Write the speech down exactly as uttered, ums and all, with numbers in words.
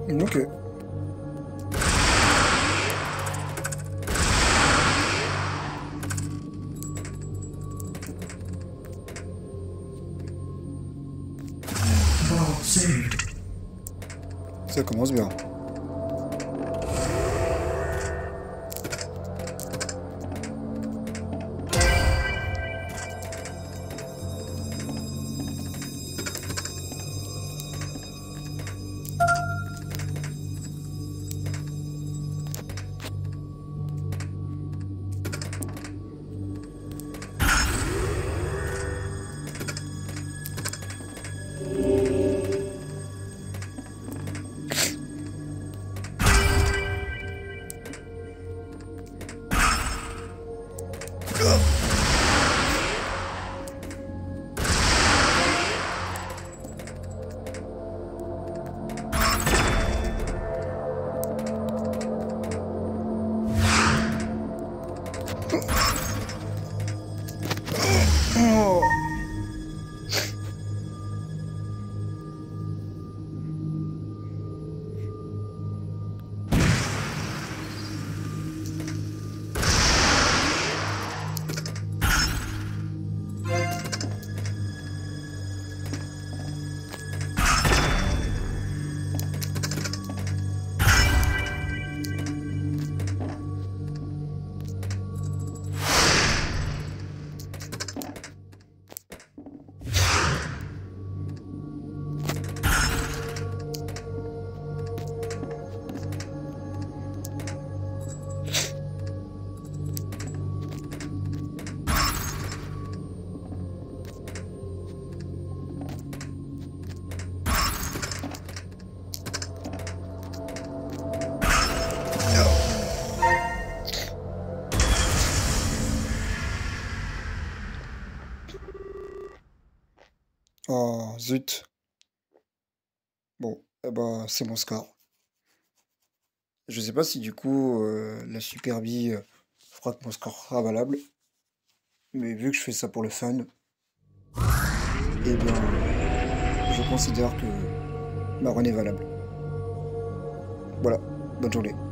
Ok. Vault saved. Ça commence bien. Oh. Oh, zut. Bon, eh ben, c'est mon score. Je sais pas si du coup euh, la superbie euh, fera que mon score sera valable, mais vu que je fais ça pour le fun, eh bien, je considère que ma run est valable. Voilà, bonne journée.